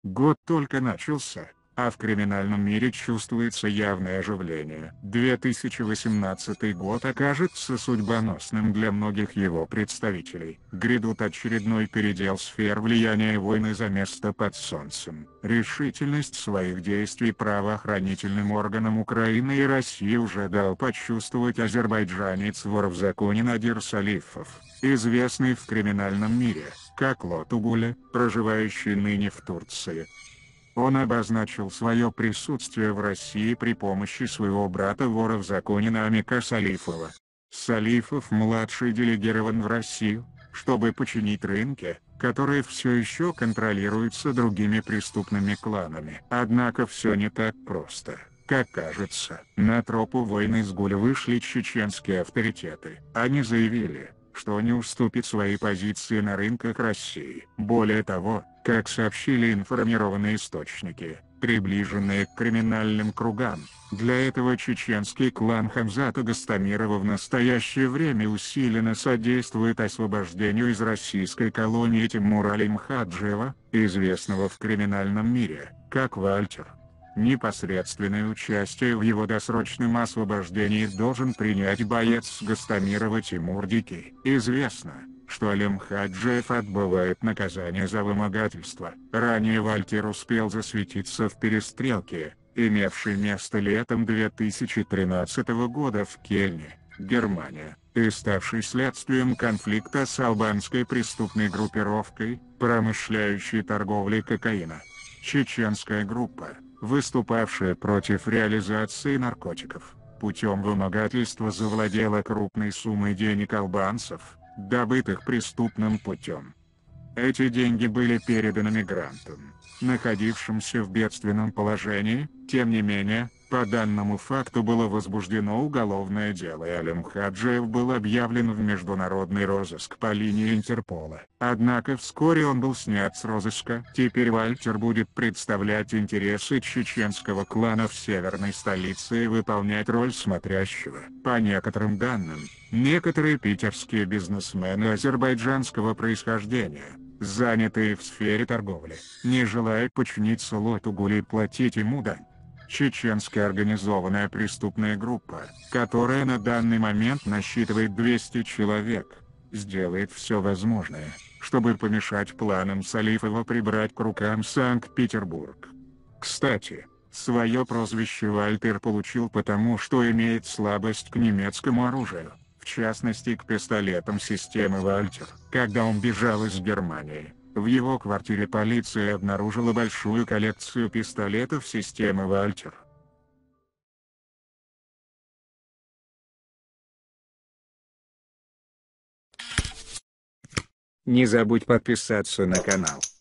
Год только начался, а в криминальном мире чувствуется явное оживление. 2018 год окажется судьбоносным для многих его представителей. Грядут очередной передел сфер влияния и войны за место под солнцем. Решительность своих действий правоохранительным органам Украины и России уже дал почувствовать азербайджанец-вор в законе Надир Салифов, известный в криминальном мире как Лотугуля, проживающий ныне в Турции. Он обозначил свое присутствие в России при помощи своего брата-вора в законе Намика Салифова. Салифов-младший делегирован в Россию, чтобы починить рынки, которые все еще контролируются другими преступными кланами. Однако все не так просто, как кажется. На тропу войны с ГУЛ вышли чеченские авторитеты. Они заявили, что не уступит свои позиции на рынках России. Более того, как сообщили информированные источники, приближенные к криминальным кругам, для этого чеченский клан Хамзата Гостомирова в настоящее время усиленно содействует освобождению из российской колонии Тимура Алимхаджиева, известного в криминальном мире как Вальтер. Непосредственное участие в его досрочном освобождении должен принять боец Гостомирова Тимур Дикий. Известно, что Алимхаджиев отбывает наказание за вымогательство. Ранее Вальтер успел засветиться в перестрелке, имевшей место летом 2013 года в Кельне, Германия, и ставшей следствием конфликта с албанской преступной группировкой, промышляющей торговлей кокаина. Чеченская группа, выступавшая против реализации наркотиков, путем вымогательства завладела крупной суммой денег албанцев, добытых преступным путем. Эти деньги были переданы мигрантам, находившимся в бедственном положении. Тем не менее, по данному факту было возбуждено уголовное дело, и Алимхаджиев был объявлен в международный розыск по линии Интерпола. Однако вскоре он был снят с розыска. Теперь Вальтер будет представлять интересы чеченского клана в северной столице и выполнять роль смотрящего. По некоторым данным, некоторые питерские бизнесмены азербайджанского происхождения, занятые в сфере торговли, не желают подчиниться Лотугуле и платить ему дань. Чеченская организованная преступная группа, которая на данный момент насчитывает 200 человек, сделает все возможное, чтобы помешать планам Салифова прибрать к рукам Санкт-Петербург. Кстати, свое прозвище Вальтер получил потому, что имеет слабость к немецкому оружию, в частности к пистолетам системы Вальтер. Когда он бежал из Германии, в его квартире полиция обнаружила большую коллекцию пистолетов системы Вальтер. Не забудь подписаться на канал.